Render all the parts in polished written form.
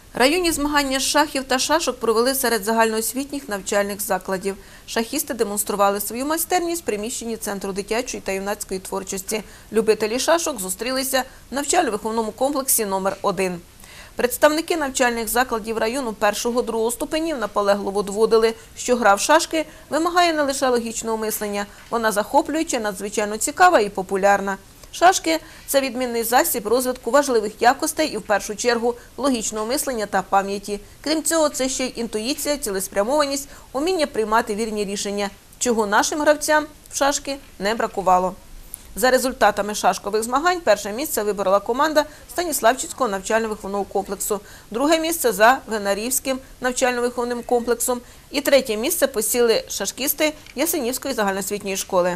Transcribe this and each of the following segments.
Районні змагання з шахів та шашок провели серед загальноосвітніх навчальних закладів. Шахісти демонстрували свою майстерність в приміщенні Центру дитячої та юнацької творчості. Любителі шашок зустрілися в навчально-виховному комплексі номер 1. Представники навчальних закладів району 1-2 ступенів наполегливо доводили, що гра в шашки вимагає не лише логічного мислення, вона захоплююча, надзвичайно цікава і популярна. Шашки – це відмінний засіб розвитку важливих якостей і, в першу чергу, логічного мислення та пам'яті. Крім цього, це ще й інтуїція, цілеспрямованість, уміння приймати вірні рішення, чого нашим гравцям в шашки не бракувало. За результатами шашкових змагань перше місце виборола команда Станіславчицького навчально-виховного комплексу, друге місце за Винарівським навчально-виховним комплексом і третє місце посіли шашкісти Ясенівської загальноосвітньої школи.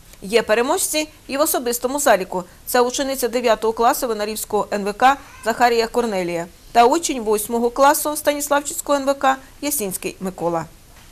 Є переможці і в особистому заліку. Це учениця 9 класу Винарівського НВК Захарія Корнелія та учень 8 класу Станіславчицького НВК Ясінський Микола.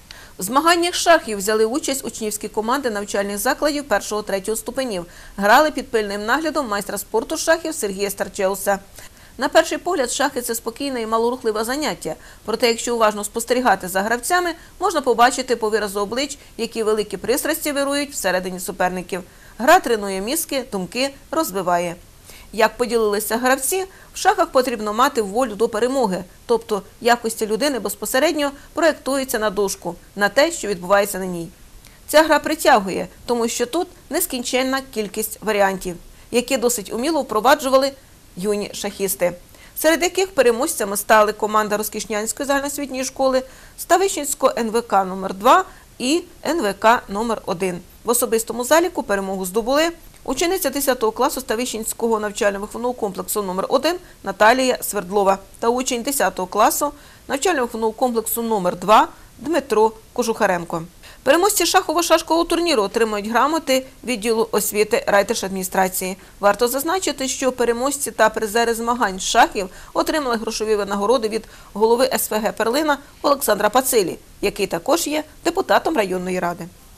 В змаганнях шахів взяли участь учнівські команди навчальних закладів 1-3 ступенів. Грали під пильним наглядом майстра спорту з шахів Сергія Старчеуса. На перший погляд, шахи – це спокійне і малорухливе заняття. Проте, якщо уважно спостерігати за гравцями, можна побачити по виразу облич, які великі пристрасті вирують всередині суперників. Гра тренує мізки, думки, розвиває. Як поділилися гравці, в шахах потрібно мати волю до перемоги, тобто якості людини безпосередньо проєктуються на дошку, на те, що відбувається на ній. Ця гра притягує, тому що тут нескінченна кількість варіантів, які досить уміло впроваджували юні шахісти, серед яких переможцями стали команда Розкішнянської загальноосвітньої школи, Ставищенського НВК номер 2 і НВК номер 1. В особистому заліку перемогу здобули учениця 10 класу Ставищенського навчально-виховного комплексу номер 1 Наталія Свердлова та учень 10 класу навчально-виховного комплексу номер 2 Дмитро Кожухаренко. Переможці шахово-шашкового турніру отримують грамоти відділу освіти райдержадміністрації. Варто зазначити, що переможці та призери змагань з шахів отримали грошові винагороди від голови СВГ «Перлина» Олександра Пацилі, який також є депутатом районної ради.